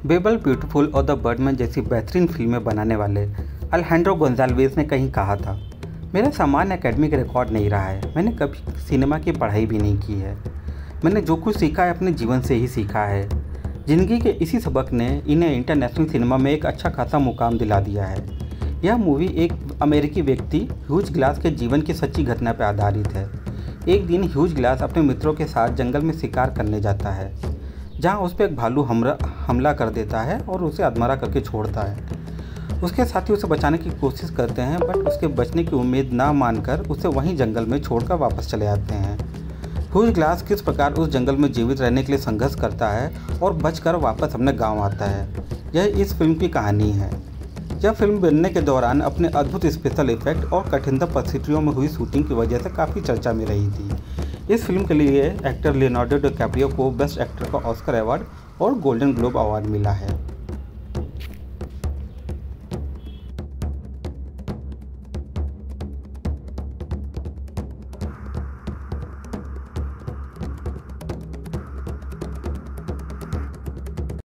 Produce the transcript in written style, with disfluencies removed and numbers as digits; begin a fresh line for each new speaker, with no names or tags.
Label Biutiful और the Birdman जैसी बेहतरीन फिल्में बनाने वाले अलेजेंड्रो गोंजाल्वेज ने कहीं कहा था, मेरा सामान्य एकेडमिक रिकॉर्ड नहीं रहा है, मैंने कभी सिनेमा की पढ़ाई भी नहीं की है। मैंने जो कुछ सीखा है अपने जीवन से ही सीखा है। ज़िंदगी के इसी सबक ने इन्हें इंटरनेशनल सिनेमा में एक अच्छा खासा मुकाम दिला दिया है। यह मूवी एक अमेरिकी व्यक्ति ह्यूज ग्लास के जीवन की सच्ची घटना पर आधारित है। एक दिन ह्यूज ग्लास अपने मित्रों के साथ जंगल में शिकार करने जाता है, जहां उस पर एक भालू हमला कर देता है और उसे अधमरा करके छोड़ता है। उसके साथी उसे बचाने की कोशिश करते हैं, बट उसके बचने की उम्मीद ना मानकर उसे वहीं जंगल में छोड़कर वापस चले आते हैं। ह्यूज ग्लास किस प्रकार उस जंगल में जीवित रहने के लिए संघर्ष करता है और बचकर वापस अपने गांव आता है, यह इस फिल्म की कहानी है। यह फिल्म बनने के दौरान अपने अद्भुत स्पेशल इफेक्ट और कठिनतम परिस्थितियों में हुई शूटिंग की वजह से काफ़ी चर्चा में रही थी। इस फिल्म के लिए एक्टर लियोनार्डो डिकैप्रियो को बेस्ट एक्टर का ऑस्कर अवार्ड और गोल्डन ग्लोब अवार्ड मिला है।